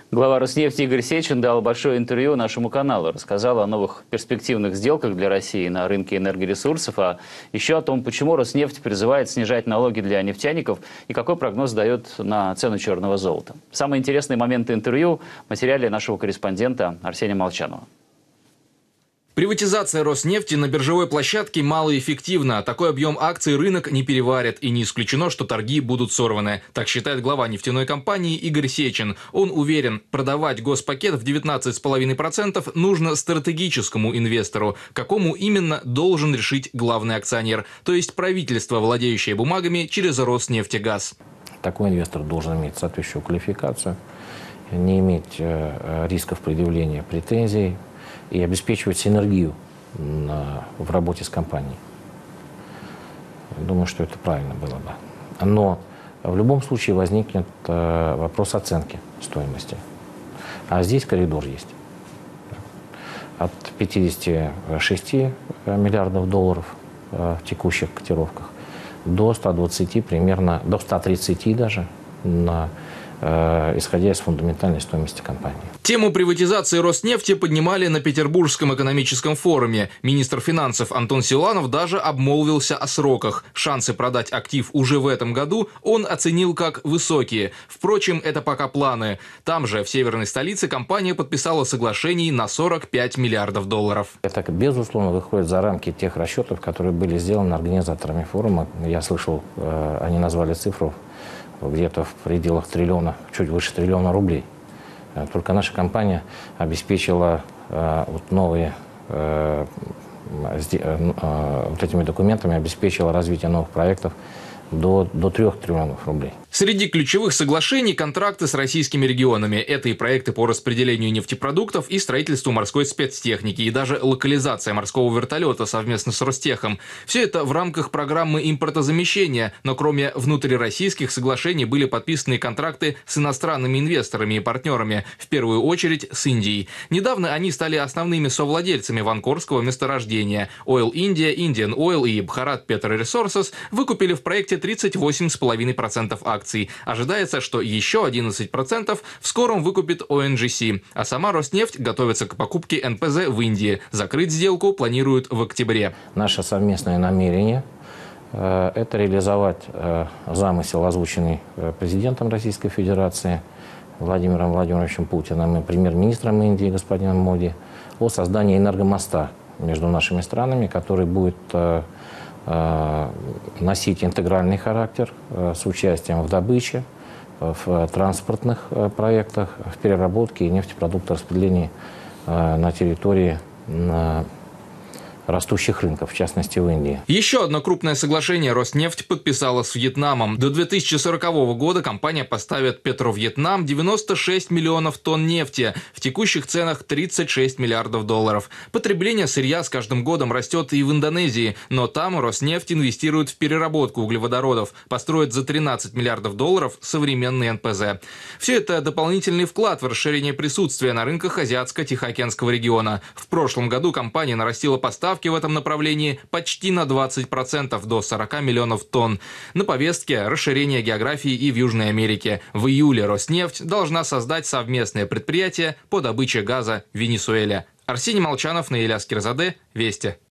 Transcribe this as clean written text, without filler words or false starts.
Глава Роснефти Игорь Сечин дал большое интервью нашему каналу. Рассказал о новых перспективных сделках для России на рынке энергоресурсов, а еще о том, почему Роснефть призывает снижать налоги для нефтяников и какой прогноз дает на цену черного золота. Самые интересные моменты интервью в материале нашего корреспондента Арсения Молчанова. Приватизация Роснефти на биржевой площадке малоэффективна. Такой объем акций рынок не переварит, и не исключено, что торги будут сорваны. Так считает глава нефтяной компании Игорь Сечин. Он уверен, продавать госпакет в 19,5% нужно стратегическому инвестору. Какому именно, должен решить главный акционер, то есть правительство, владеющее бумагами через Роснефтегаз. Такой инвестор должен иметь соответствующую квалификацию, не иметь рисков предъявления претензий и обеспечивать синергию в работе с компанией. Думаю, что это правильно было бы. Но в любом случае возникнет вопрос оценки стоимости. А здесь коридор есть. От 56 миллиардов долларов в текущих котировках до 120 примерно, до 130 даже, исходя из фундаментальной стоимости компании. Тему приватизации Роснефти поднимали на Петербургском экономическом форуме. Министр финансов Антон Силуанов даже обмолвился о сроках. Шансы продать актив уже в этом году он оценил как высокие. Впрочем, это пока планы. Там же, в северной столице, компания подписала соглашений на 45 миллиардов долларов. Это, безусловно, выходит за рамки тех расчетов, которые были сделаны организаторами форума. Я слышал, они назвали цифру где-то в пределах триллиона, чуть выше триллиона рублей. Только наша компания обеспечила новые, этими документами обеспечила развитие новых проектов до 3 триллионов рублей. Среди ключевых соглашений – контракты с российскими регионами. Это и проекты по распределению нефтепродуктов, и строительству морской спецтехники, и даже локализация морского вертолета совместно с Ростехом. Все это в рамках программы импортозамещения, но кроме внутрироссийских соглашений были подписаны контракты с иностранными инвесторами и партнерами, в первую очередь с Индией. Недавно они стали основными совладельцами ванкорского месторождения. Oil India, Indian Oil и Bharat Petroleum Resources выкупили в проекте 38,5% акций. Ожидается, что еще 11% в скором выкупит ONGC, а сама Роснефть готовится к покупке НПЗ в Индии. Закрыть сделку планируют в октябре. Наше совместное намерение – это реализовать замысел, озвученный президентом Российской Федерации Владимиром Владимировичем Путиным и премьер-министром Индии господином Моди о создании энергомоста между нашими странами, который будет носить интегральный характер с участием в добыче, в транспортных проектах, в переработке и нефтепродуктораспределении на территории растущих рынков, в частности в Индии. Еще одно крупное соглашение Роснефть подписала с Вьетнамом. До 2040 года компания поставит Петровьетнам 96 миллионов тонн нефти, в текущих ценах 36 миллиардов долларов. Потребление сырья с каждым годом растет и в Индонезии, но там Роснефть инвестирует в переработку углеводородов, построит за 13 миллиардов долларов современный НПЗ. Все это дополнительный вклад в расширение присутствия на рынках Азиатско-Тихоокеанского региона. В прошлом году компания нарастила поставки в этом направлении почти на 20%, до 40 миллионов тонн. На повестке расширение географии и в Южной Америке. В июле Роснефть должна создать совместное предприятие по добыче газа в Венесуэле. Арсений Молчанов, Наиля Скирзаде, Вести.